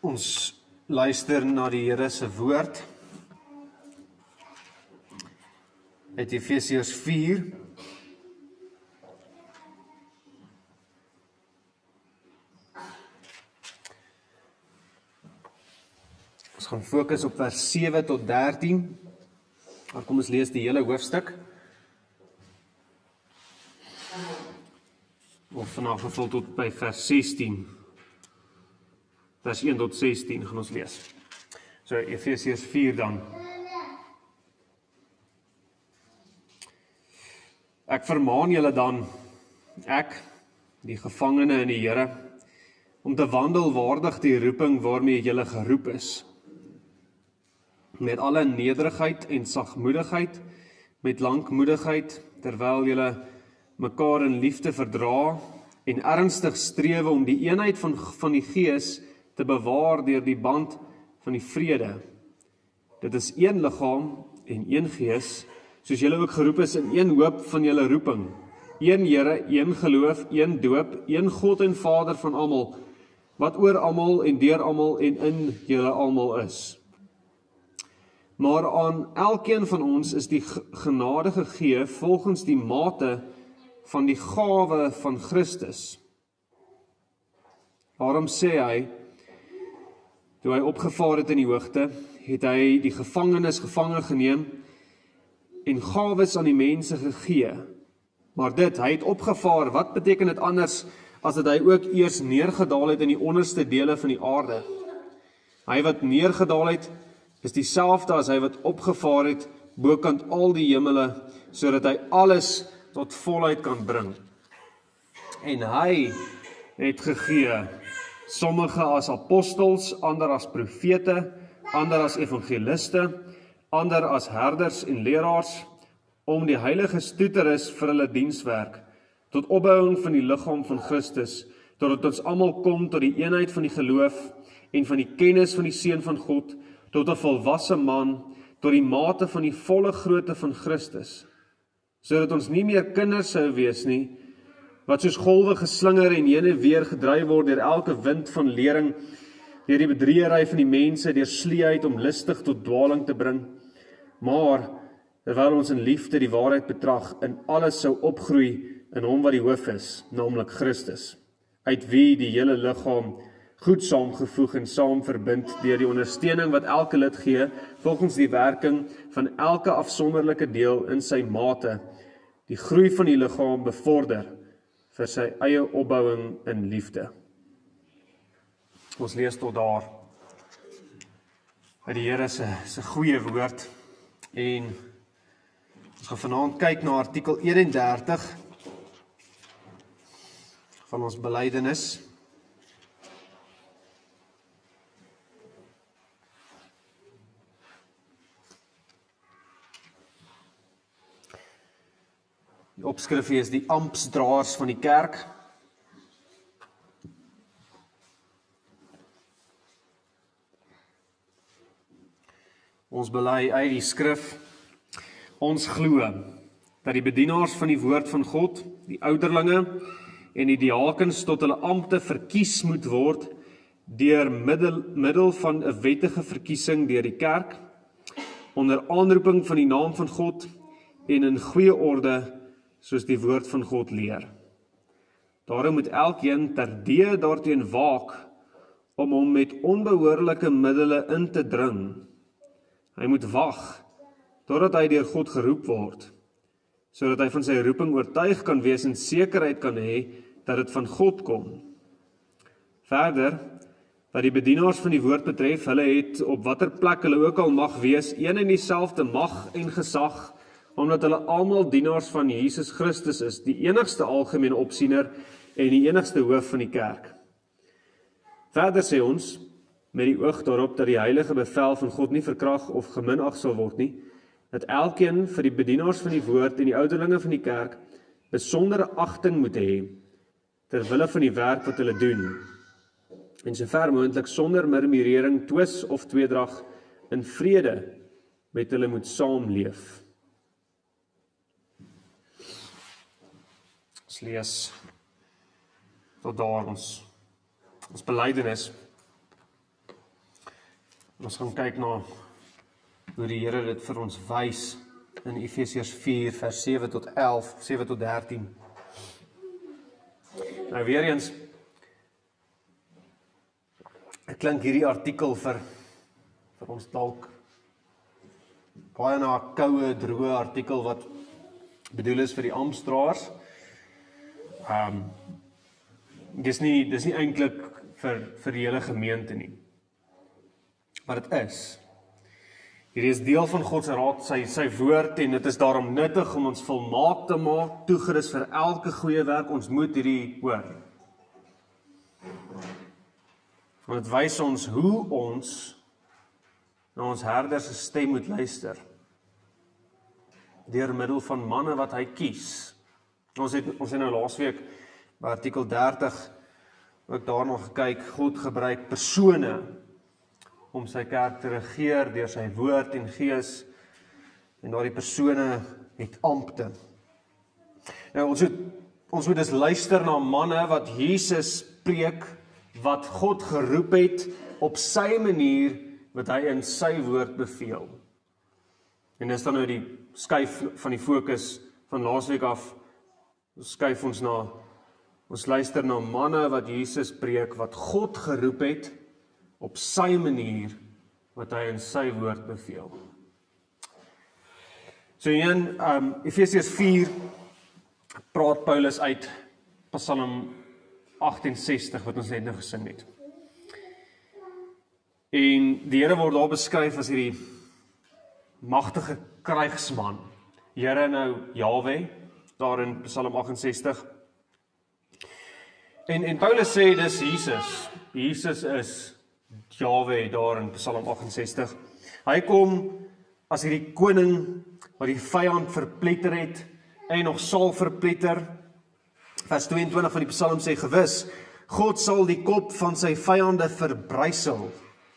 Ons luister na die Here se woord uit Efesiërs 4. Ons gaan fokus op vers 7 tot 13. Maar kom ons lees die hele hoofstuk. Of vanaf geval tot by vers 16. Vers 1 tot 16 gaan ons lees. So Efesiërs 4 dan. Ek vermaan julle dan, ek, die gevangene in die Here, om te wandel waardig die roeping waarmee julle geroep is, met alle nederigheid en sagmoedigheid, met lankmoedigheid, terwyl julle mekaar in liefde verdra, en ernstig strewe om die eenheid van die Gees te bewaar deur die band van die vrede. Dit is een liggaam en een Gees, soos julle ook geroep is in een hoop van julle roeping. Een Here, een geloof, een doop, een God en Vader van almal, wat oor almal en deur almal en in julle almal is. Maar aan elkeen van ons is die genade gegee volgens die mate van die gawe van Christus. Daarom sê hy, toe hy opgevaar het in die hoogte, het hy die gevangenes gevange geneem en gawes aan die mense gegee. Maar hy het opgevaar, wat beteken dit anders as dat hy ook eers neergedaal het in die onderste dele van die aarde? Hy wat neergedaal het, is dieselfde as hy wat opgevaar het bokant al die hemele, sodat hy alles tot volheid kan bring. En hy het gegee, sommige as apostels, ander as profete, ander as evangeliste, ander as herders en leraars, om die heiliges toe te rus vir hulle dienswerk, tot opbouing van die liggaam van Christus, totdat ons almal kom tot die eenheid van die geloof en van die kennis van die Seun van God, tot 'n volwasse man, tot die mate van die volle grootte van Christus, sodat ons nie meer kinders sou wees nie, wat soos golwe geslinger en heen en weer gedryf word deur elke wind van lering, deur die bedriegery van die mense, deur sleeheid om listig tot dwaling te bring, maar terwyl ons in liefde die waarheid betrag, in alles sou opgroei in hom wat die hoof is, naamlik Christus, uit wie die hele liggaam goed saamgevoeg en saam verbind deur die ondersteuning wat elke lid gee, volgens die werking van elke afsonderlike deel in sy mate, die groei van die liggaam bevorder, vir sy eie opbouing in liefde. Ons lees tot daar uit die Here se goeie woord, en ons gaan vanaand kyk na artikel 31 van ons belydenis. Die opskrif is die ampsdraers van die kerk. Ons bely uit die skrif, ons glo dat die bedienaars van die woord van God, die ouderlinge en die diakens tot hulle ampte verkies moet word deur middel van 'n wettige verkiesing deur die kerk, onder aanroeping van die naam van God en in goeie orde, soos die woord van God leer. Daarom moet elkeen terdee daarteen waak om hom met onbehoorlike middele in te dring. Hy moet wag totdat hy deur God geroep word, sodat hy van sy roeping oortuig kan wees en sekerheid kan hê dat dit van God kom. Verder, wat die bedienaars van die woord betref, hulle het op watter plek hulle ook al mag wees, een en dieselfde mag en gesag, omdat hulle almal dienaars van Jesus Christus is, die enigste algemene opsiener en die enigste hoof van die kerk. Verder sê ons, met die oog daarop dat die heilige bevel van God nie verkrag of geminag sal word nie, dat elkeen vir die bedienaars van die woord en die ouderlinge van die kerk besondere agting moet hê, ter wille van die werk wat hulle doen, en sover moontlik sonder murmurering, twis of tweedrag in vrede met hulle moet saamleef. Ons lees tot daar ons belydenis. Ons gaan kyk na hoe die Here dit vir ons wys in Efesiërs 4 vers 7 tot 11, 7 tot 13. Nou weer eens, ek klink hierdie artikel vir ons dalk baie na 'n koue, droë artikel wat bedoel is vir die Amstraers. Dis nie eintlik vir die hele gemeente nie. Maar dit is. Hierdie is deel van God se raad, sy woord, en dit is daarom nuttig om ons volmaak te maak, toegerus vir elke goeie werk. Ons moet hierdie hoor. Want dit wys ons hoe ons na ons herder se stem moet luister. Deur middel van manne wat hy kies. Ons het nou laasweek by artikel 30 ook daarna gekyk, God gebruik persone om sy kerk te regeer deur sy woord en gees, en daardie persone het ampte. Nou ons moet dus luister na manne wat Jesus preek, wat God geroep het op sy manier, wat hy in sy woord beveel. En dis dan nou die skuif van die fokus van laasweek af, skuif ons luister na manne wat Jesus preek, wat God geroep het, op sy manier, wat hy in sy woord beveel. So in Efesiërs 4 praat Paulus uit Psalm 68 wat ons net nou gesing het. En die Here word daar beskryf as hierdie magtige krygsman. Here nou Jahwe, daar in Psalm 68. En Paulus sê dis Jesus. Jesus is Jahwe daar in Psalm 68. Hy kom as hierdie koning wat die vyand verpletter het en nog sal verpletter. Vers 22 van die Psalm sê gewis, God sal die kop van sy vyande verbrysel.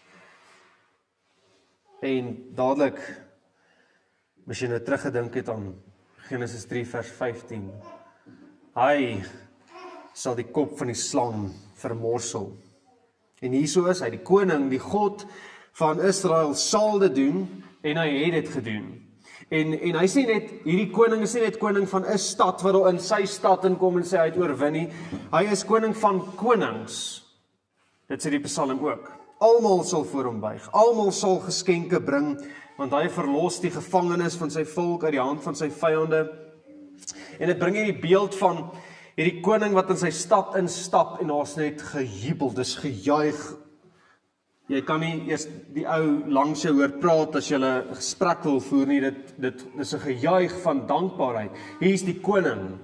En dadelik, as jy nou teruggedink het aan Genesis 3 vers 15, hy sal die kop van die slang vermorsel. En hierso is hy, die koning, die God van Israel sal dit doen, en hy het dit gedoen. En hy sê net, hierdie koning is nie net koning van 'n stad, wat al in sy stad inkom en sê hy het oorwin nie. Hy is koning van konings. Dit sê die Psalm ook. Almal sal voor hom buig, almal sal geskenke bring, want hy verlos die gevangenes van sy volk uit die hand van sy vyande. En dit bring hierdie beeld van hierdie koning wat in sy stad instap, en daar's net gejubel, dis gejuig. Jy kan nie eers die ou langs jou hoor praat as jy 'n gesprek wil voer nie, dit is 'n gejuig van dankbaarheid. Hier is die koning.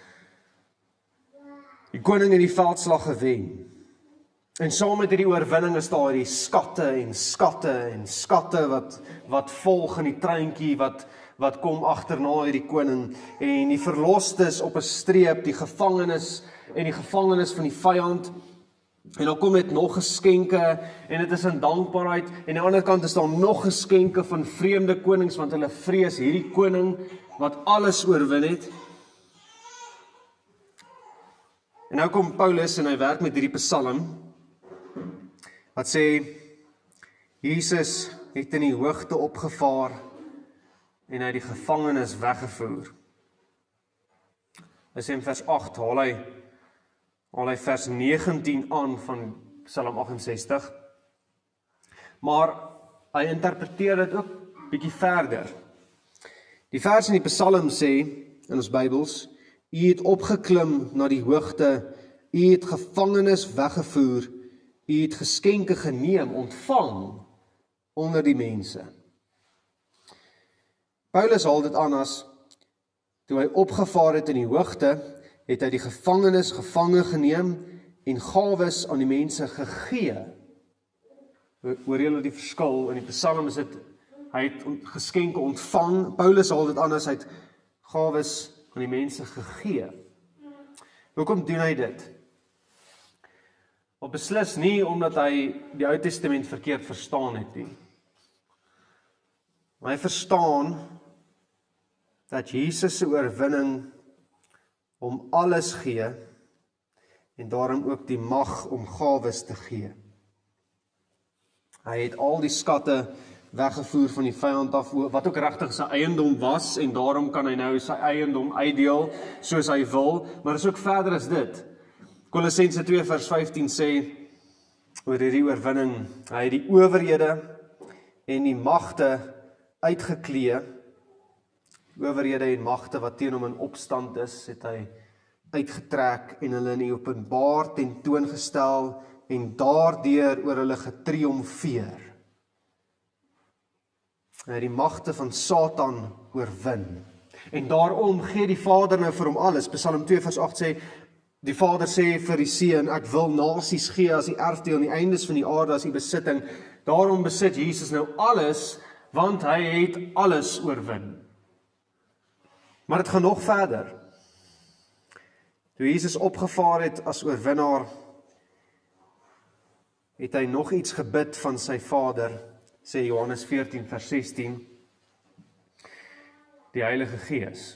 Die koning het die veldslag gewen. En saam met hierdie oorwinning is daar die skatte en skatte wat volg in die treintjie wat kom agterna hierdie koning, en die verlostes op 'n streep, die gevangenes van die vyand. En dan kom dit nog geskenke, en dit is in dankbaarheid, en aan die ander kant is daar nog geskenke van vreemde konings, want hulle vrees hierdie koning wat alles oorwin het. En nou kom Paulus en hy werk met hierdie Psalm, wat sê, Jesus het in die hoogte opgevaar, en hy die gevangenes weggevoer. Hy sê in vers 8, haal hy vers 19 aan van Psalm 68, maar hy interpreteer dit ook bietjie verder. Die vers in die Psalm sê, in ons Bybels, U het opgeklim na die hoogte, U het gevangenes weggevoer, U het geskenke geneem, ontvang onder die mense. Paulus haal dit aan as, toe hy opgevaar het in die hoogte, het hy die gevangenes gevange geneem en gawes aan die mense gegee. Hoor julle die verskil? In die Psalm is dit, hy het geskenke ontvang. Paulus haal dit aan as hy het gawes aan die mense gegee. Hoekom doen hy dit? Of beslis nie omdat hy die Ou Testament verkeerd verstaan het nie. Maar hy verstaan dat Jesus se oorwinning om alles gee, en daarom ook die mag om gawes te gee. Hy het al die skatte weggevoer van die vyand af, wat ook regtig sy eiendom was, en daarom kan hy nou sy eiendom uitdeel soos hy wil, maar is ook verder as dit. Kolossense 2 vers 15 sê oor hierdie oorwinning, hy het die owerhede en die magte uitgeklee, owerhede en magte wat teen hom in opstand is, het hy uitgetrek en hulle in die openbaar tentoongestel en daardeur oor hulle getriomfeer. Hy het die magte van Satan oorwin. En daarom gee die Vader nou vir hom alles. Psalm 2 vers 8 sê, die Vader sê vir die Seun, ek wil nasies gee as die erfdeel en die eindes van die aarde as die besitting. Daarom besit Jesus nou alles, want hy het alles oorwin. Maar dit gaan nog verder. Toe Jesus opgevaar het as oorwinnaar, het hy nog iets gebid van sy Vader, sê Johannes 14 vers 16, die Heilige Gees.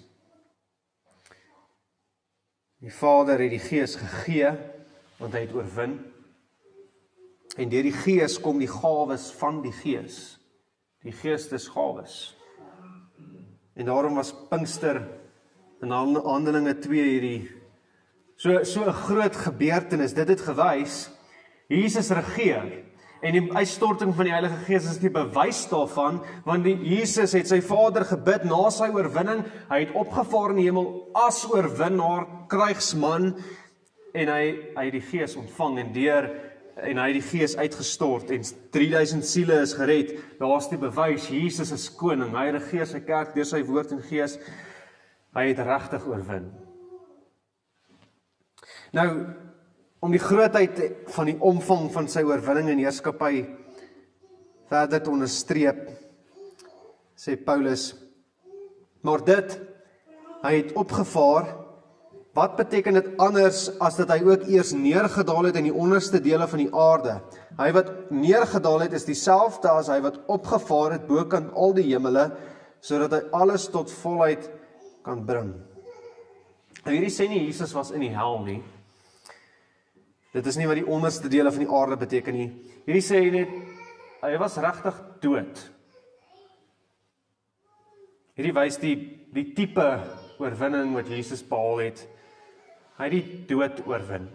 Die Vader het die Gees gegee, want hy het oorwin, en deur die Gees kom die gawes van die Gees, die Geestesgawes. En daarom was Pinkster in Handelinge 2 hierdie so 'n groot gebeurtenis. Dit het gewys, Jesus regeer, en die uitstorting van die Heilige Gees is die bewys daarvan, want Jesus het sy Vader gebid na sy oorwinning, hy het opgevaar in die hemel as oorwinnaar, krygsman, en hy het die Gees ontvang, en hy het die Gees uitgestort, en 3000 siele is gered. Daar is die bewys, Jesus is koning, hy regeer sy kerk deur sy woord en Gees, hy het regtig oorwin. Nou, om die grootheid van die omvang van sy oorwinning en heerskappy verder te onderstreep, sê Paulus, maar dit, hy het opgevaar, wat beteken dit anders as dat hy ook eers neergedaal het in die onderste dele van die aarde? Hy wat neergedaal het is dieselfde as hy wat opgevaar het bokant al die hemele, sodat hy alles tot volheid kan bring. Nou hierdie sê nie Jesus was in die hel nie. Dit is nie wat die onderste dele van die aarde beteken nie. Hierdie sê net, hy was regtig dood. Hierdie wys die tipe oorwinning wat Jesus behaal het. Hy het die dood oorwin.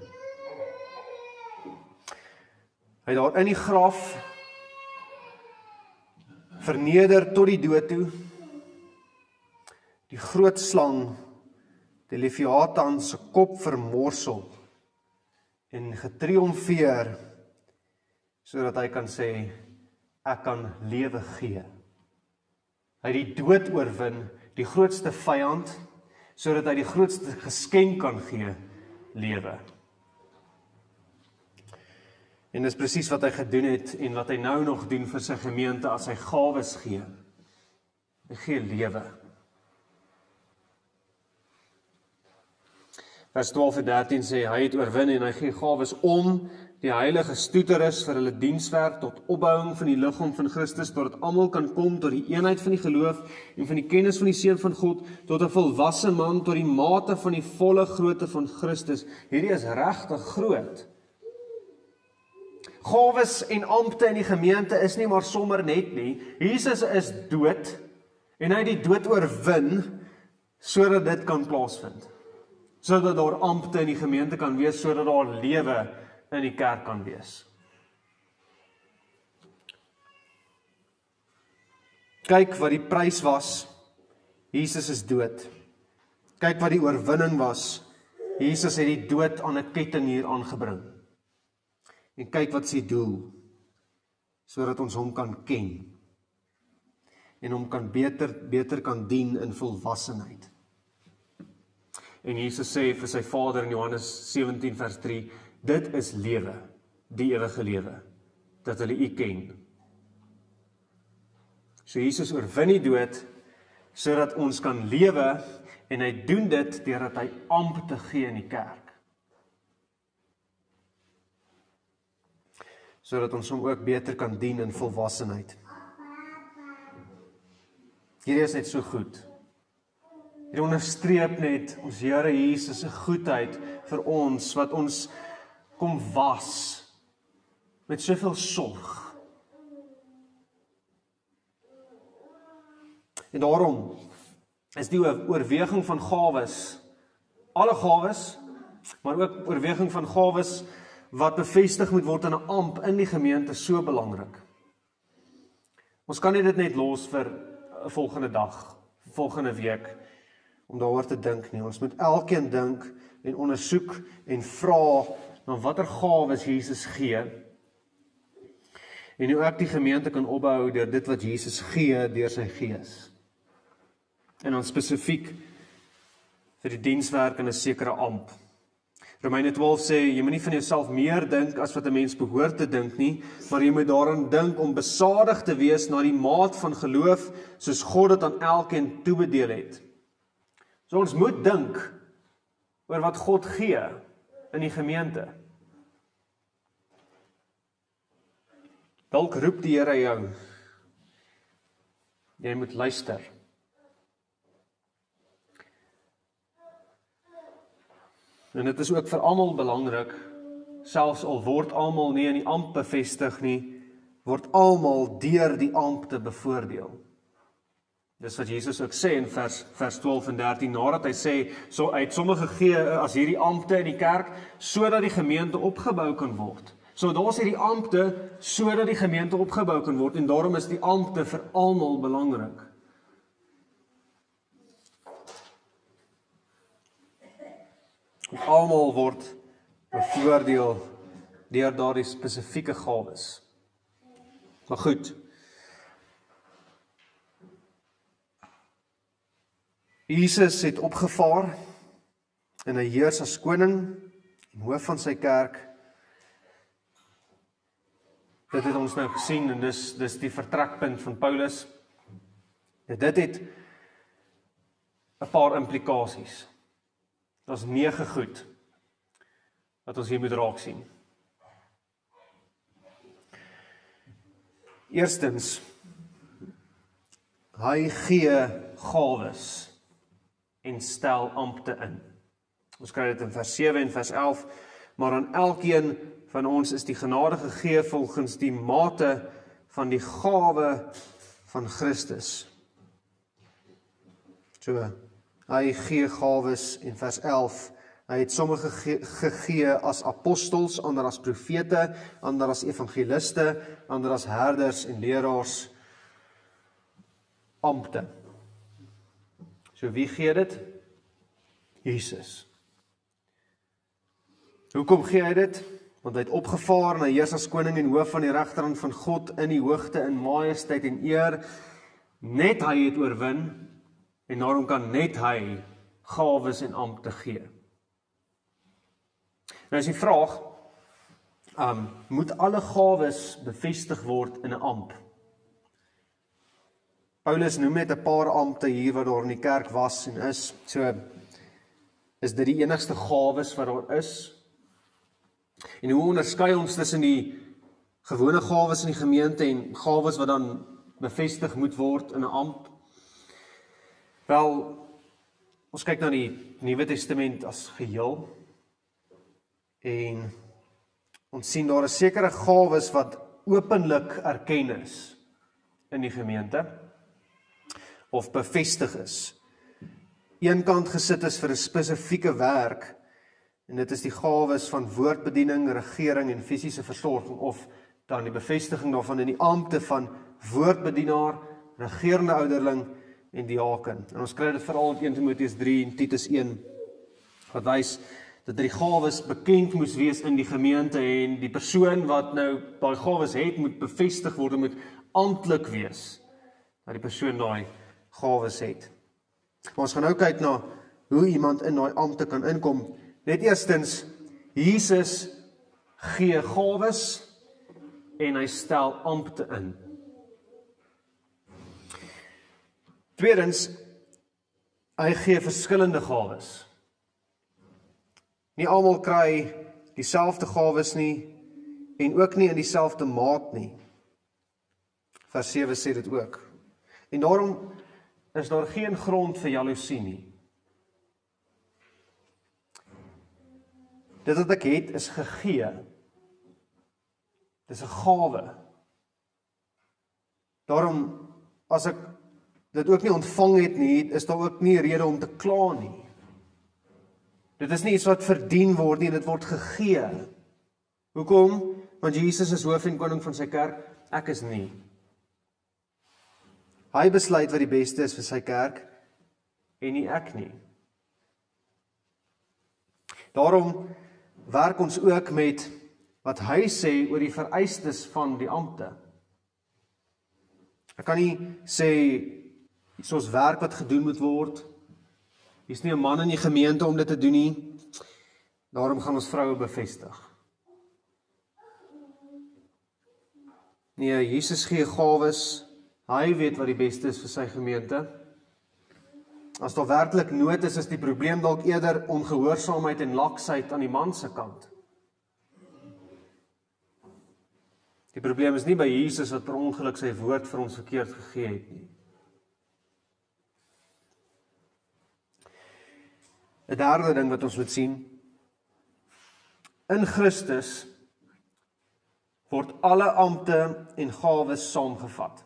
Hy het daar in die graf verneder tot die dood toe. Die groot slang, die Leviathan se kop vermorsel en getriomfeer, sodat hy kan sê, ek kan lewe gee. Hy het die dood oorwin, die grootste vyand, sodat hy die grootste geskenk kan gee, lewe. En dis presies wat hy gedoen het, en wat hy nou nog doen vir sy gemeente, as hy gawes gee. Hy gee lewe. Vers 12 en 13 sê, hy het oorwin en hy gee gawes om die heilige stoeteris vir hulle dienswerk tot opbouing van die liggaam van Christus, totdat almal kan kom tot die eenheid van die geloof en van die kennis van die Seun van God, tot 'n volwasse man, tot die mate van die volle grootte van Christus. Hierdie is regtig groot. Gawes en ampte in die gemeente is nie maar sommer net nie. Jesus is dood, en hy het die dood oorwin, sodat dit kan plaasvind. Sodat daar ampte in die gemeente kan wees, sodat daar lewe in die kerk kan wees. Kyk wat die prys was, Jesus is dood. Kyk wat die oorwinning was, Jesus het die dood aan 'n ketting hier aangebring. En kyk wat sy doel, sodat ons hom kan ken, en hom kan beter kan dien in volwassenheid. En Jesus sê vir sy Vader in Johannes 17 vers 3, dit is lewe, die ewige lewe, dat hulle U ken. So Jesus oorwin die dood, sodat ons kan lewe, en hy doen dit deurdat hy ampte gee in die kerk. Sodat ons hom ook beter kan dien in volwassenheid. Hierdie is net so goed. Hierdie onderstreep net ons Here Jesus se goedheid vir ons, wat ons kom was met soveel sorg, En daarom is die oorweging van gawes, alle gawes, maar ook oorweging van gawes wat bevestig moet word in 'n amp in die gemeente so belangrik. Ons kan nie dit net los vir 'n volgende dag, volgende week, om daaroor te dink nie. Ons moet elkeen dink en ondersoek en vra na watter gawes Jesus gee, en hoe ek die gemeente kan opbou deur dit wat Jesus gee deur sy Gees. En dan spesifiek vir die dienswerk in 'n sekere amp. Romeine 12 sê, jy moet nie van jouself meer dink as wat 'n mens behoort te dink nie, maar jy moet daaraan dink om besadig te wees na die maat van geloof, soos God dit aan elkeen toebedeel het. So ons moet dink oor wat God gee in die gemeente. Dalk roep die Here jou. Jy moet luister. En dit is ook vir almal belangrik, selfs al word almal nie in die amp bevestig nie, word almal deur die amp te bevoordeel. Dis wat Jesus ook sê in vers 12 en 13, nadat hy sê, hy het sommige gegee as hierdie ampte in die kerk, sodat die gemeente opgebou kan word. So daar's hierdie ampte, sodat die gemeente opgebou kan word, en daarom is die ampte vir almal belangrik. Almal word bevoordeel deur daardie spesifieke gawes. Maar goed, Jesus het opgevaar en hy heers as koning en hoof van sy kerk. Dit het ons nou gesien en dis die vertrekpunt van Paulus. Dit het 'n paar implikasies. Daar's 9 goed wat ons hier moet raak sien. Eerstens, hy gee gawes en stel ampte in. Ons kry dit in vers 7 en vers 11, maar aan elkeen van ons is die genade gegee volgens die mate van die gawe van Christus. So, hy gee gawes in vers 11. Hy het sommige gegee as apostels, ander as profete, ander as evangeliste, ander as herders en leraars, ampte. So wie gee dit? Jesus. Hoekom gee hy dit? Want hy het opgevaar en hy heers as koning en hoof van die regterhand van God in die hoogte in majesteit en eer. Net hy het oorwin en daarom kan net hy gawes en ampte gee. Nou is die vraag, moet alle gawes bevestig word in 'n amp? Paulus noem net 'n paar ampte hier wat daar in die kerk was en is. So, is dit die enigste gawes wat daar is? En hoe onderskei ons tussen die gewone gawes in die gemeente en gawes wat dan bevestig moet word in 'n amp? Wel, ons kyk na die Nuwe Testament as geheel en ons sien daar is sekere gawes wat openlik erken is in die gemeente of bevestig is. Eenkant gesit is vir 'n spesifieke werk en dit is die gawes van woordbediening, regering en fisiese versorging of dan die bevestiging daarvan in die ampte van woordbedienaar, regerende ouderling en diaken. En ons kry dit veral in 1 Timoteus 3 en Titus 1 wat wys dat die gawes bekend moes wees in die gemeente en die persoon wat nou daai gawes het, moet bevestig word, moet amptelik wees dat die persoon daai gawes het. Maar ons gaan nou kyk na hoe iemand in daai ampte kan inkom. Net eerstens, Jesus gee gawes en hy stel ampte in. Tweedens, hy gee verskillende gawes. Nie almal kry dieselfde gawes nie en ook nie in dieselfde maat nie. Vers 7 sê dit ook. En daarom is daar geen grond vir jaloesie nie. Dit wat ek het is gegee. Dis 'n gawe. Daarom as ek dit ook nie ontvang het nie, is daar ook nie rede om te kla nie. Dit is nie iets wat verdien word nie, dit word gegee. Hoekom? Want Jesus is hoof en koning van sy kerk, ek is nie. Hy besluit wat die beste is vir sy kerk, en nie ek nie. Daarom werk ons ook met wat hy sê oor die vereistes van die ampte. Ek kan nie sê, soos werk wat gedoen moet word, hier's nie 'n man in die gemeente om dit te doen nie, daarom gaan ons vroue bevestig. Nee, Jesus gee gawes, hy weet wat die beste is vir sy gemeente. As daar werklik nood is die probleem dalk eerder ongehoorsaamheid en laksheid aan die man se kant. Die probleem is nie by Jesus wat per ongeluk sy woord vir ons verkeerd gegee het nie. 'n derde ding wat ons moet sien, in Christus word alle ampte en gawes saamgevat.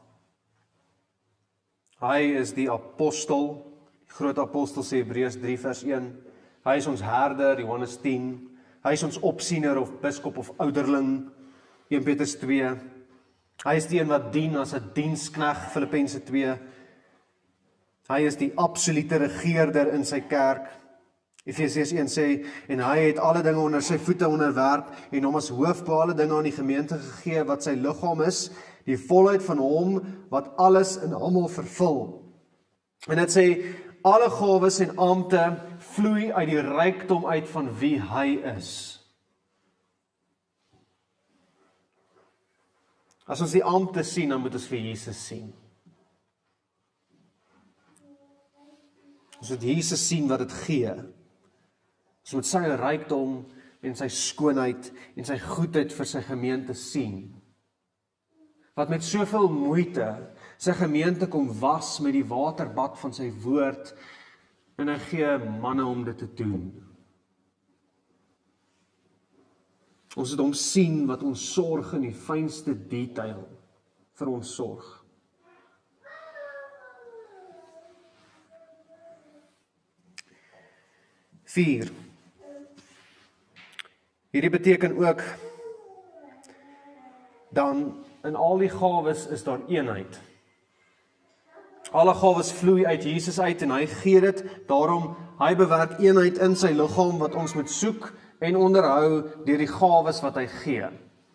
Hy is die apostel, die groot apostel sê Hebreërs 3 vers 1, hy is ons herder, Johannes 10, hy is ons opsiener of biskop of ouderling, 1 Petrus 2, hy is die een wat dien as 'n dienskneg, Filippense 2, hy is die absolute regeerder in sy kerk, Efesiërs 1 sê, en hy het alle dinge onder sy voete onderwerp, en hom as hoof by alle dinge aan die gemeente gegee, wat sy liggaam is, die volheid van hom, wat alles in almal vervul. En dit sê, alle gawes en ampte vloei uit die rykdom uit van wie hy is. As ons die ampte sien, dan moet ons vir Jesus sien. Ons moet Jesus sien wat dit gee. Ons moet sy rykdom en sy skoonheid en sy goedheid vir sy gemeente sien. Wat met soveel moeite sy gemeente kom was met die waterbad van sy woord, en hy gee manne om dit te doen. Ons het hom sien wat ons sorg in die fynste detail vir ons sorg. Vier. Hierdie beteken ook, dan in al die gawes is daar eenheid. Alle gawes vloei uit Jesus uit en hy gee dit, daarom hy bewerk eenheid in sy liggaam wat ons moet soek en onderhou deur die gawes wat hy gee.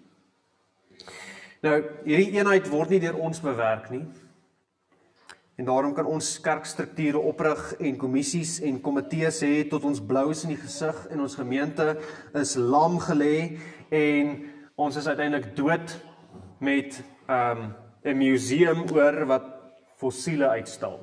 Nou, hierdie eenheid word nie deur ons bewerk nie. En daarom kan ons kerkstrukture oprig en kommissies en komitees hê tot ons blou is in die gesig en ons gemeente is lam gelê en ons is uiteindelik dood met 'n museum oor wat fossiele uitstal.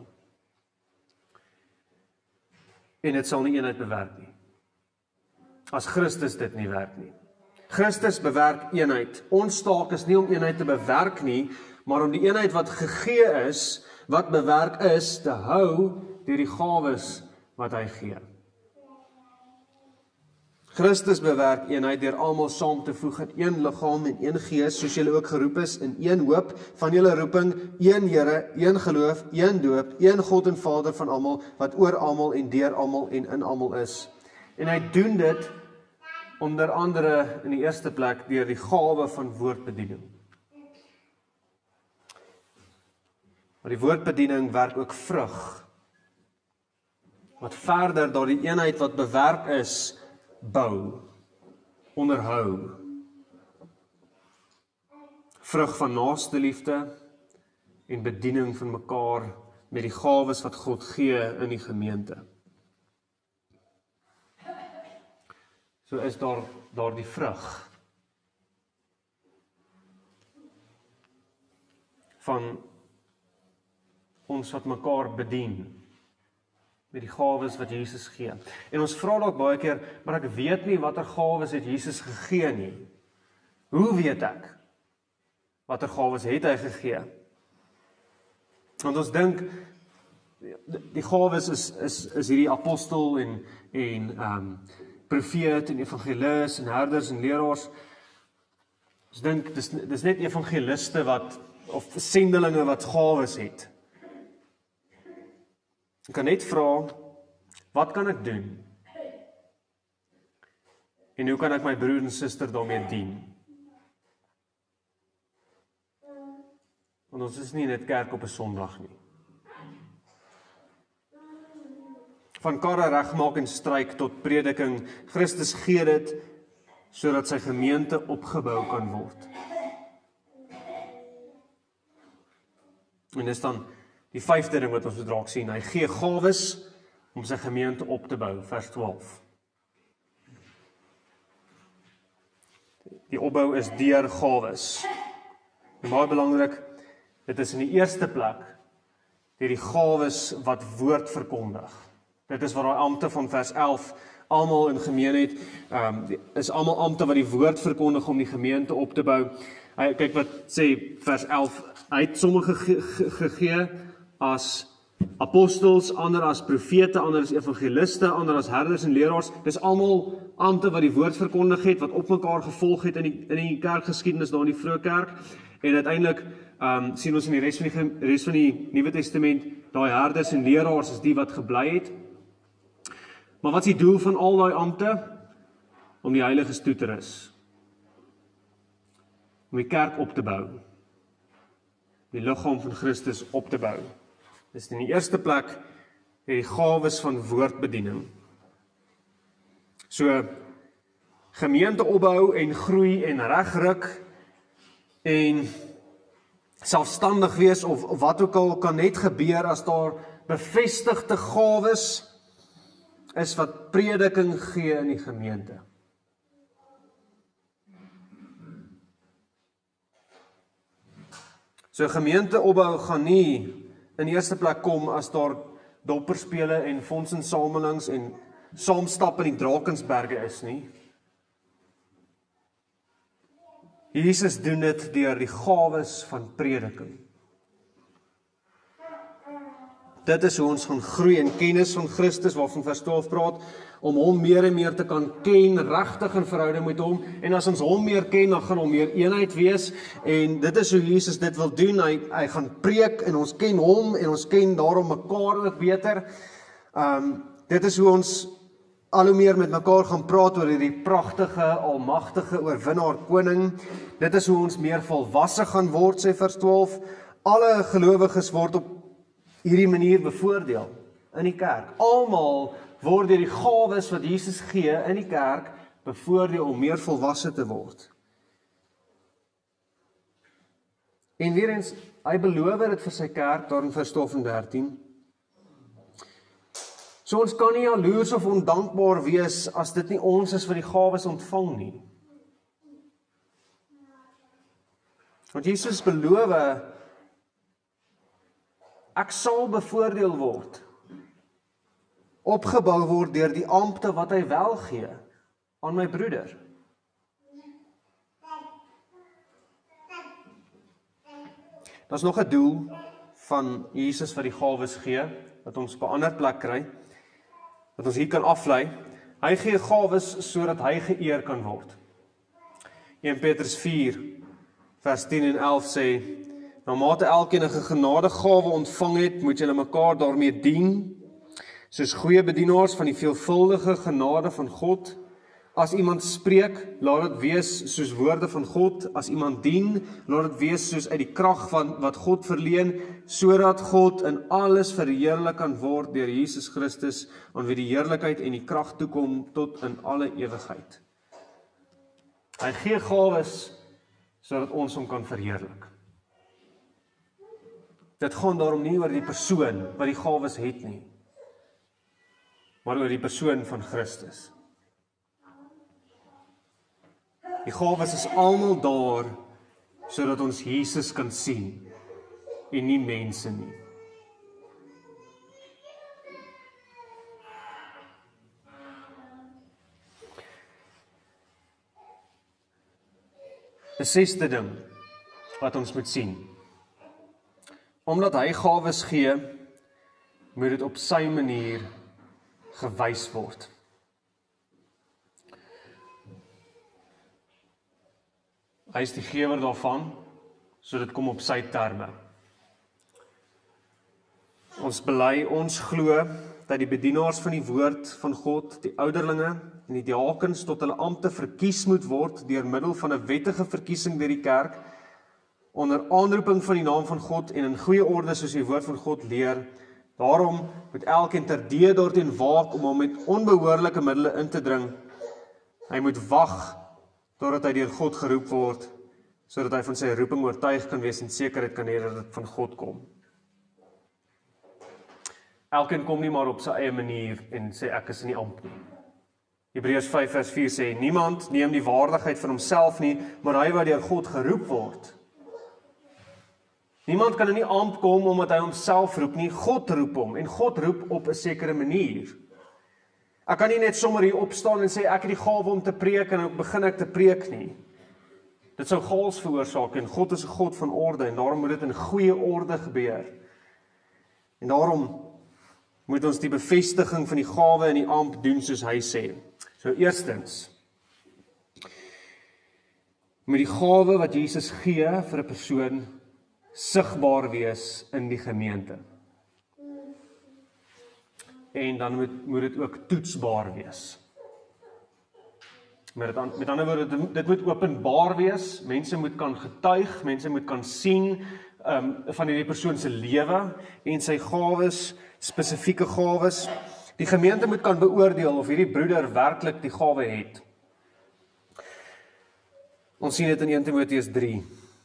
En dit sal nie eenheid bewerk nie. As Christus dit nie werk nie. Christus bewerk eenheid. Ons taak is nie om eenheid te bewerk nie, maar om die eenheid wat gegee is, wat bewerk is, te hou deur die gawes wat hy gee. Christus bewerk eenheid deur almal saam te voeg in een liggaam en een gees, soos julle ook geroep is in een hoop van julle roeping, een Here, een geloof, een doop, een God en Vader van almal, wat oor almal en deur almal en in almal is. En hy doen dit onder andere in die eerste plek deur die gawe van woordbediening. Maar die woordbediening werk ook vrug, wat verder daardie eenheid wat bewerk is, bou, onderhou. Vrug van naaste liefde en bediening van mekaar met die gawes wat God gee in die gemeente. So is daar die vrug van ons wat mekaar bedien met die gawes wat Jesus gee. En ons vra dalk baie keer, maar ek weet nie watter gawes het Jesus gegee nie. Hoe weet ek watter gawes het hy gegee? Want ons dink die gawes is hierdie apostel en profeet en evangelis en herders en leraars. Ons dink dis net evangeliste of sendelinge wat gawes het. Ek kan net vra, wat kan ek doen? En hoe kan ek my broer en suster daarmee dien? Want ons is nie net kerk op 'n Sondag nie. Van karre regmaak en stryk tot prediking, Christus gee dit sodat sy gemeente opgebou kan word. En dis dan die 5de ding wat ons moet raak sien. Hy gee gawes om sy gemeente op te bou, vers 12. Die opbou is deur gawes. En baie belangrik, dit is in die eerste plek deur die gawes wat woord verkondig. Dit is wat daai ampte van vers 11 almal in gemeen het, is almal ampte wat die woord verkondig om die gemeente op te bou. Kyk wat sê vers 11, hy het sommige gegee as apostels, ander as profete, ander as evangeliste, ander as herders en leraars. Dis almal ampte wat die woord verkondig het, wat op mekaar gevolg het in die kerkgeskiedenis daar in die vroeë kerk. En uiteindelik sien ons in die res van die Nuwe Testament, daai herders en leraars is die wat gebly het. Maar wat is die doel van al daai ampte? Om die heiliges toe te rus. Om die kerk op te bou. Die liggaam van Christus op te bou. Dis in die eerste plek die gawes van woordbediening. So, gemeente opbou en groei en regruk en selfstandig wees of wat ook al kan net gebeur as daar bevestigde gawes is wat prediking gee in die gemeente. So gemeenteopbou gaan nie in die eerste plek kom as daar dopperspele en fondsinsamelings en saamstap in die Drakensberge is nie. Jesus doen dit deur die gawes van prediking. Dit is hoe ons gaan groei in kennis van Christus, waarvan vers 12 praat, om hom meer en meer te kan ken, regtig in verhouding met hom, en as ons hom meer ken, dan gaan hom meer eenheid wees, en dit is hoe Jesus dit wil doen, hy gaan preek, en ons ken hom, en ons ken daarom mekaar ook beter. Dit is hoe ons al hoe meer met mekaar gaan praat oor hierdie pragtige, almagtige, oorwinnaar koning. Dit is hoe ons meer volwasse gaan word, sê vers 12. Alle gelowiges word op hierdie manier bevoordeel in die kerk. Almal word deur die gawes wat Jesus gee in die kerk bevoordeel om meer volwasse te word. En weer eens, hy beloof dit vir sy kerk daar in vers 12 en 13. So ons kan nie jaloers of ondankbaar wees as dit nie ons is wat die gawes ontvang nie. Want Jesus beloof, ek sal bevoordeel word, opgebou word deur die ampte wat hy wel gee aan my broeder. Daar's nog 'n doel van Jesus wat die gawes gee, wat ons op 'n ander plek kry, wat ons hier kan aflei. Hy gee gawes sodat hy geëer kan word. 1 Petrus 4 vers 10 en 11 sê, na mate elkeen 'n genadegawe ontvang het, moet julle mekaar daarmee dien, soos goeie bedienaars van die veelvuldige genade van God. As iemand spreek, laat dit wees soos woorde van God. As iemand dien, laat dit wees soos uit die krag van wat God verleen, sodat God in alles verheerlik kan word deur Jesus Christus, aan wie die heerlikheid en die krag toekom tot in alle ewigheid. Hy gee gawes sodat ons hom kan verheerlik. Dit gaan daarom nie oor die persoon wat die gawes het nie, maar oor die persoon van Christus. Die gawes is almal daar sodat ons Jesus kan sien en nie mense nie. Die 6de ding wat ons moet sien. Omdat hy gawes gee, moet dit op sy manier gewys word. Hy is die gewer daarvan, so dit kom op sy terme. Ons bely, ons glo dat die bedienaars van die woord van God, die ouderlinge en die diakens tot hulle ampte verkies moet word deur middel van 'n wettige verkiesing deur die kerk, onder aanroeping van die naam van God en in goeie orde soos die woord van God leer. Daarom moet elkeen terdee daarteen waak om hom met onbehoorlike middele in te dring. Hy moet wag totdat hy deur God geroep word, sodat hy van sy roeping oortuig kan wees en sekerheid kan hê dat dit van God kom. Elkeen kom nie maar op sy eie manier en sê ek is in die ampt nie. Hebreërs 5 vers 4 sê, niemand neem die waardigheid van homself nie, maar hy wat deur God geroep word. Niemand kan in die ampt kom omdat hy homself roep nie, God roep hom en God roep op 'n sekere manier. Ek kan nie net sommer hier opstaan en sê ek het die gawe om te preek en dan begin ek te preek nie. Dit sou chaos veroorsaak en God is 'n God van orde en daarom moet dit in goeie orde gebeur. En daarom moet ons die bevestiging van die gawe in die ampt doen soos hy sê. So eerstens, moet die gawe wat Jesus gee vir 'n persoon sigbaar wees in die gemeente. En dan moet dit ook toetsbaar wees. Met ander woorde, dit moet openbaar wees, mense moet kan getuig, mense moet kan sien van hierdie persoon se lewe en sy gawes, spesifieke gawes. Die gemeente moet kan beoordeel of hierdie broeder werklik die gawe het. Ons sien dit in 1 Timoteus 3.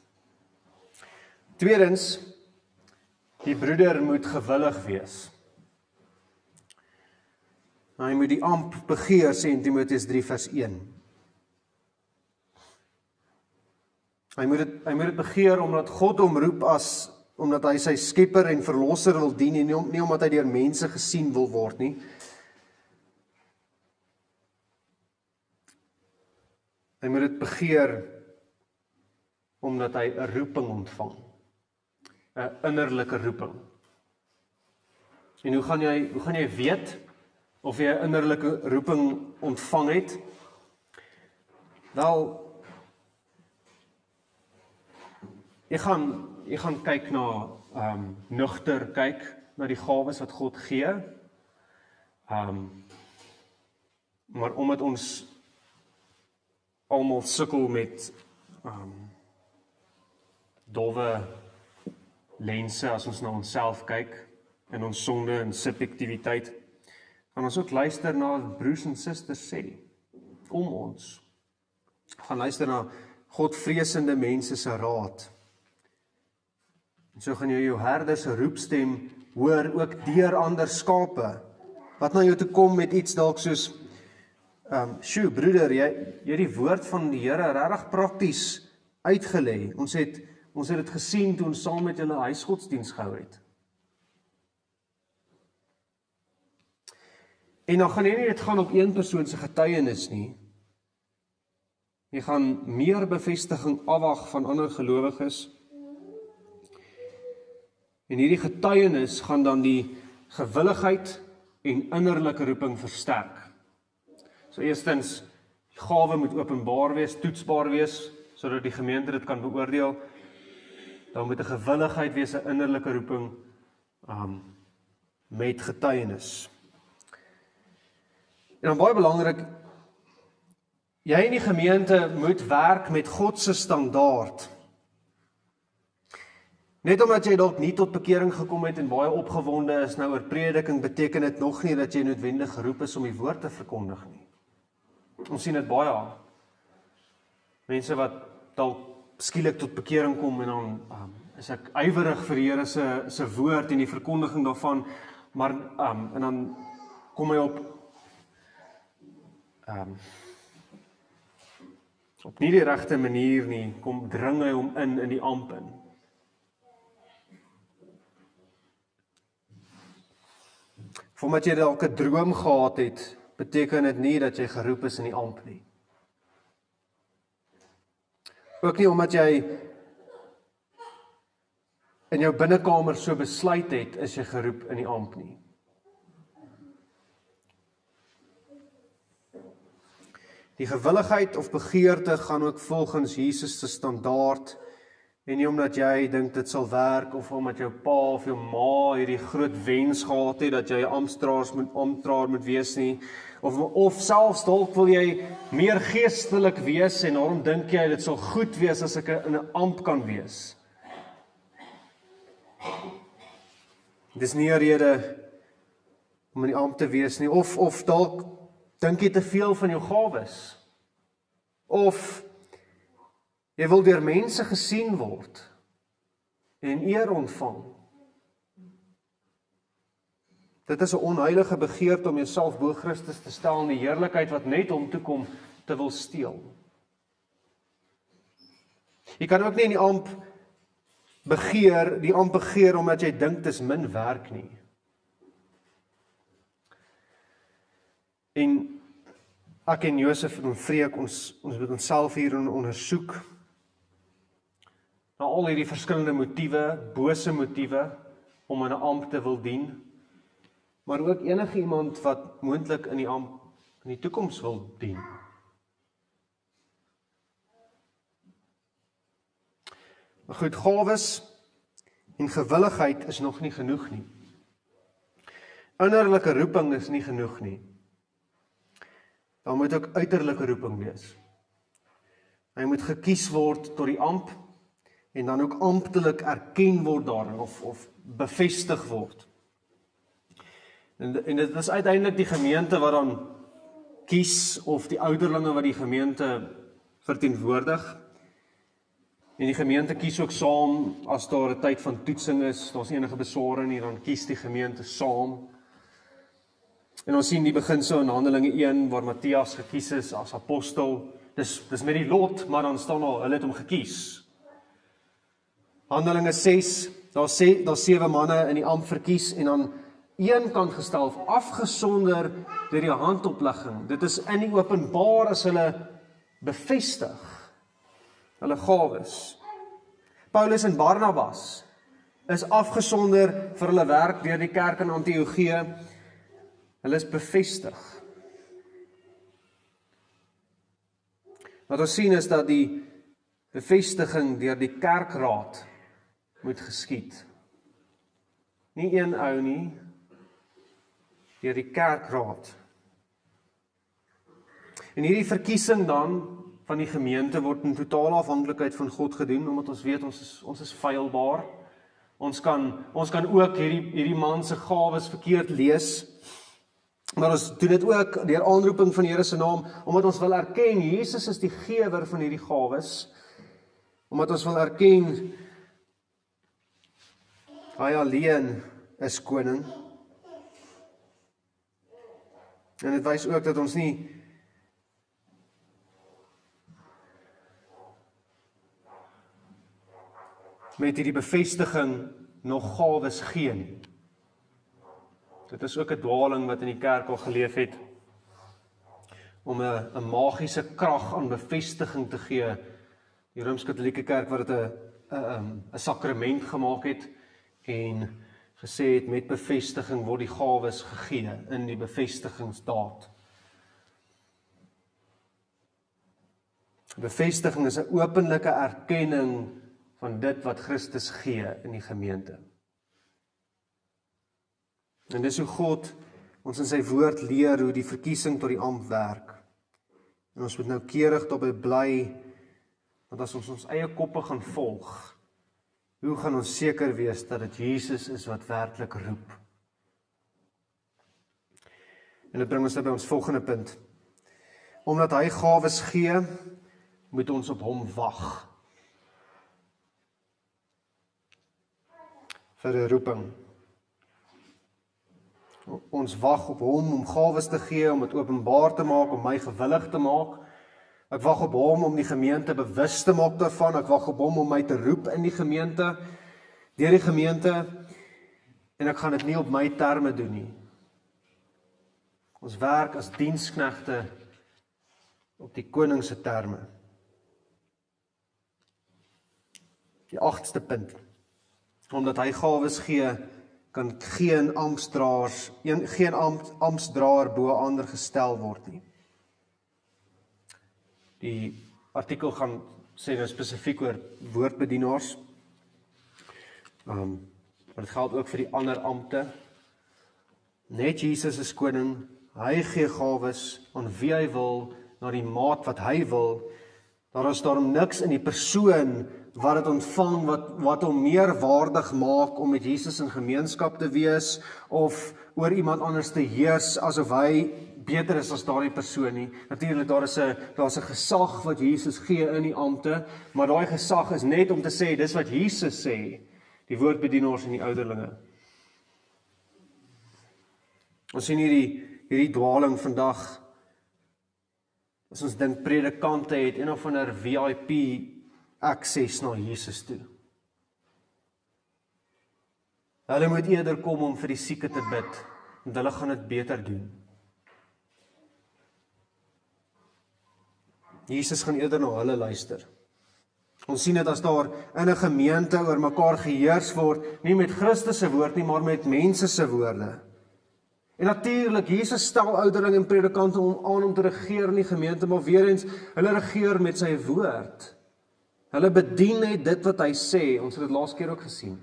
Tweedens, die broeder moet gewillig wees. Hy moet die ampt begeer, sê in Timoteus 3 vers 1. Hy moet dit begeer omdat God hom roep omdat hy sy skepper en verlosser wil dien en nie omdat hy deur mense gesien wil word nie. Hy moet dit begeer omdat hy 'n roeping ontvang. 'n innerlike roeping. En hoe gaan jy weet of jy 'n innerlike roeping ontvang het? Wel, jy gaan kyk na nugter kyk na die gawes wat God gee. Maar omdat ons almal sukkel met dowwe lense as ons na onsself kyk en ons sonde en subjektiwiteit, gaan ons ook luister na wat broers en susters sê om ons. Gaan luister na Godvreesende mense se raad. En so gaan jy jou herder se roepstem hoor ook deur ander skape wat na jou toe kom met iets dalk soos sjoe broeder, jy het die woord van die Here regtig prakties uitgelê. Ons het dit gesien toe ons saam met julle huisgodsdiens gehou het. En dan gaan jy nie dit gaan op een persoon se getuienis nie. Jy gaan meer bevestiging afwag van ander gelowiges. En hierdie getuienis gaan dan die gewilligheid en innerlike roeping versterk. So eerstens, die gawe moet openbaar wees, toetsbaar wees, sodat die gemeente dit kan beoordeel. Dan moet 'n gewilligheid wees, 'n innerlike roeping met getuienis. En dan baie belangrik, jy in die gemeente moet werk met God se standaard. Net omdat jy dalk nie tot bekering gekom het en baie opgewonde is nou oor prediking, beteken dit nog nie dat jy noodwendig geroep is om die woord te verkondig nie. Ons sien dit baie. Mense wat dalk skielik tot bekering kom en dan is ek ywerig vir die Here se woord en die verkondiging daarvan, maar en dan kom hy op nie die regte manier nie, kom dring hy hom in die ampt in. Omdat jy dalk 'n droom gehad het, beteken dit nie dat jy geroep is in die ampt nie. Ook nie omdat jy in jou binnekamer so besluit het, is jy geroep in die ampt nie. Die gewilligheid of begeerte gaan ook volgens Jesus se standaard En nie omdat jy dink dit sal werk, of omdat jou pa of jou ma hierdie groot wens gehad het, dat jy 'n amptdraer moet wees nie, of selfs dalk wil jy meer geestelik wees, en daarom dink jy, dit sal goed wees as ek in 'n ampt kan wees. Dis nie 'n rede om in die ampt te wees nie, of dalk dink jy te veel van jou gawes, of jy wil deur mense gesien word en eer ontvang. Dit is 'n onheilige begeerte om jouself bo Christus te stel en die heerlikheid wat net hom toekom te wil steel. Jy kan ook nie in die ampt begeer omdat jy dink dit is min werk nie. En ek en Josef en Freek, ons moet onsself hier ondersoek na al hierdie verskillende motiewe, bose motiewe om in 'n ampt te wil dien, maar ook enige iemand wat moontlik in die ampt in die toekoms wil dien. Maar goed, gawes en gewilligheid is nog nie genoeg nie. Innerlike roeping is nie genoeg nie. Daar moet ook uiterlike roeping wees. Hy moet gekies word tot die ampt en dan ook amptelik erken word daarin of bevestig word. En dit is uiteindelik die gemeente wat dan kies, of die ouderlinge wat die gemeente verteenwoordig. En die gemeente kies ook saam as daar 'n tyd van toetsing is, daar's enige besware nie, dan kies die gemeente saam. En ons sien die beginsel in Handelinge 1 waar Matthias gekies is as apostel. Dis met die lot, maar dan staan al, hulle het hom gekies. Handelinge 6, daar's 7 manne in die ampt verkies en dan een kant gestel, afgesonder deur die handoplegging. Dit is in die openbaar as hulle bevestig hulle gawes. Paulus en Barnabas is afgesonder vir hulle werk deur die kerk in Antiochië. Hulle is bevestig. Wat ons sien is dat die bevestiging deur die kerkraad moet geskied. Nie een ou nie, deur die kerkraad. En hierdie verkiesing dan van die gemeente word in totale afhanklikheid van God gedoen, omdat ons weet ons is feilbaar. Ons kan ook hierdie man se gawes verkeerd lees. Maar ons doen dit ook deur aanroeping van die Here se naam, omdat ons wil erken Jesus is die gewer van hierdie gawes, omdat ons wil erken hy alleen is koning. En dit wys ook dat ons nie met hierdie bevestiging nog gawes gee nie. Dit is ook 'n dwaling wat in die kerk al geleef het, om 'n magiese krag aan bevestiging te gee. Die Rooms-Katolieke Kerk wat dit 'n sakrament gemaak het en gesê het met bevestiging word die gawes gegee in die bevestigingsdaad. Bevestiging is 'n openlike erkenning van dit wat Christus gee in die gemeente. En dis hoe God ons in sy woord leer hoe die verkiesing tot die ampt werk. En ons moet noukeurig daarby bly, want as ons ons eie koppe gaan volg, hoe gaan ons seker wees dat dit Jesus is wat werklik roep? En dit bring ons by ons volgende punt. Omdat hy gawes gee, moet ons op hom wag. Vir 'n roeping. Ons wag op hom om gawes te gee, om dit openbaar te maak, om my gewillig te maak. Ek wag op hom om die gemeente bewus te maak daarvan. Ek wag op hom om my te roep in die gemeente, deur die gemeente, en ek gaan dit nie op my terme doen nie. Ons werk as diensknegte op die koning se terme. Die 8ste punt. Omdat hy gawes gee, kan geen amptsdraer bo ander gestel word nie. Die artikel gaan sê nou spesifiek oor woordbedienaars. Maar dit geld ook vir die ander ampte. Net Jesus is koning, hy gee gawes aan wie hy wil, na die maat wat hy wil. Daar is daarom niks in die persoon wat dit ontvang, wat hom meer waardig maak om met Jesus in gemeenskap te wees, of oor iemand anders te heers, asof hy beter is as daardie persoon nie. Natuurlik, daar's 'n gesag wat Jesus gee in die ampte, maar daai gesag is net om te sê, dis wat Jesus sê, die woordbedienaars en die ouderlinge. Ons sien hierdie dwaling vandag, as ons dink predikante het een of ander VIP access na Jesus toe. Hulle moet eerder kom om vir die sieke te bid, want hulle gaan dit beter doen. Jesus gaan eerder na hulle luister. Ons sien dit as daar in 'n gemeente oor mekaar geheers word, nie met Christus se woord nie, maar met mense se woorde. En natuurlik, Jesus stel ouderlinge en predikante om te regeer in die gemeente, maar weer eens, hulle regeer met sy woord. Hulle bedien net dit wat hy sê. Ons het dit laas keer ook gesien.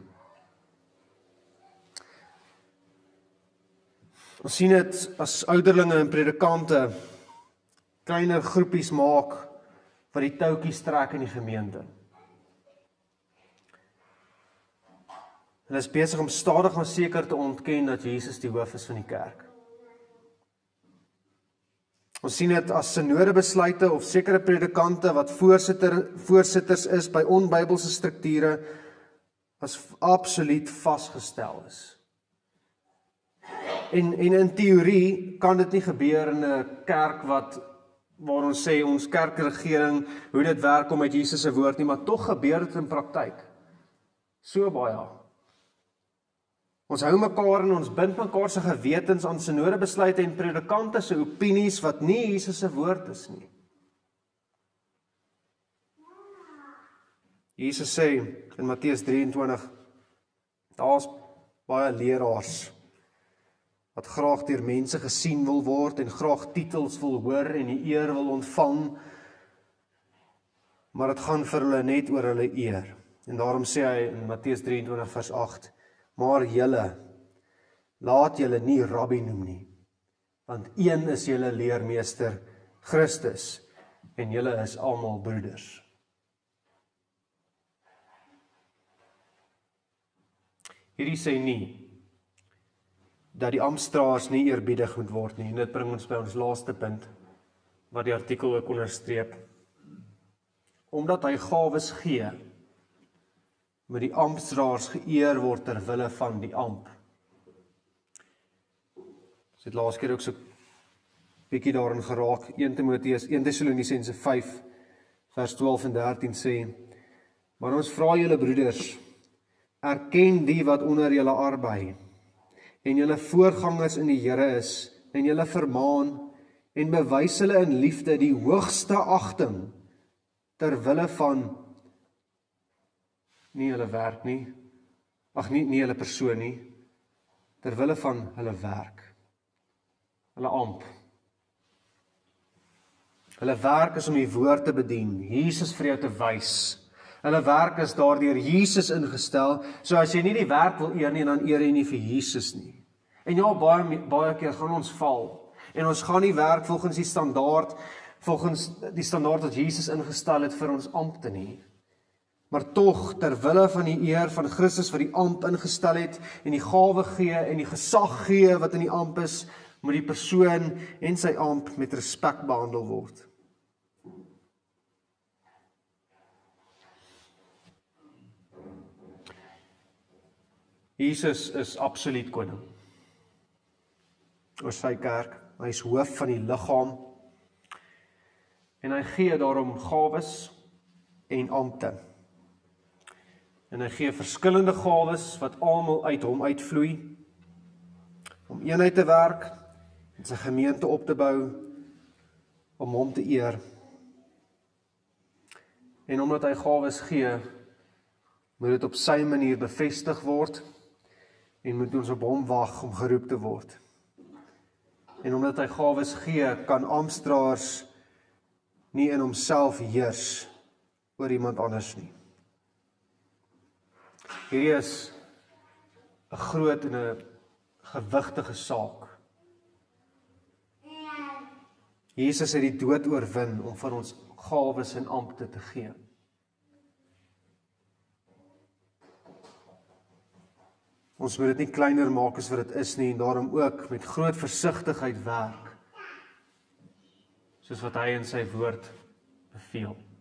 Ons sien dit as ouderlinge en predikante kleiner groepies maak wat die touwtjies trek in die gemeente. Hulle is besig om stadig maar seker te ontken dat Jesus die hoof is van die kerk. Ons sien dit as synodebesluite of sekere predikante wat voorsitters is by onbybelse strukture as absoluut vasgestel is. En in teorie kan dit nie gebeur in 'n kerk waar ons sê ons kerkregering, hoe dit werk om met Jesus se woord nie, maar tog gebeur dit in praktyk. So baie. Ons hou mekaar en ons bind mekaar se gewetens aan synodebesluite en predikante se opinies wat nie Jesus se woord is nie. Jesus sê in Matteus 23, daar's baie leraars wat graag deur mense gesien wil word en graag titels wil hoor en die eer wil ontvang, maar dit gaan vir hulle net oor hulle eer. En daarom sê hy in Matteus 23 vers 8, maar julle, laat julle nie rabbi noem nie, want een is julle leermeester, Christus, en julle is almal broeders. Hierdie sê nie dat die amptdraers nie eerbiedig moet word nie, en dit bring ons by ons laaste punt, wat die artikel ook onderstreep. Omdat hy gawes gee, moet die amptdraers geëer word ter wille van die ampt. Ons het laas keer ook so bietjie daarin geraak, 1 Tessalonisense 5, vers 12 en 13 sê, maar ons vra julle broeders, erken die wat onder julle arbei, en julle voorgangers in die Here is, en julle vermaan, en bewys hulle in liefde die hoogste agting, ter wille van, nie hulle werk nie, nie hulle persoon nie, ter wille van hulle werk, hulle ampt. Hulle werk is om die woord te bedien, Jesus vir jou te wys. Hulle werk is daardeur Jesus ingestel, so as jy nie die werk wil eer nie, dan eer jy nie vir Jesus nie. En ja, baie keer gaan ons val, en ons gaan nie werk volgens die standaard wat Jesus ingestel het vir ons ampte nie. Maar tog, ter wille van die eer van Christus wat die ampt ingestel het, en die gawe gee, en die gesag gee wat in die ampt is, moet die persoon en sy ampt met respek behandel word. Jesus is absoluut koning oor sy kerk. Hy is hoof van die liggaam en hy gee daarom gawes en ampte. En hy gee verskillende gawes wat almal uit hom uitvloei om eenheid te werk en sy gemeente op te bou om hom te eer. En omdat hy gawes gee, moet dit op sy manier bevestig word en moet ons op hom wag om geroep te word. En omdat hy gawes gee, kan amptdraers nie in homself heers oor iemand anders nie. Hierdie is 'n groot en 'n gewigtige saak. Jesus het die dood oorwin om van ons gawes en ampte te gee. Ons moet dit nie kleiner maak as wat dit is nie, en daarom ook met groot versigtigheid werk, soos wat hy in sy woord beveel.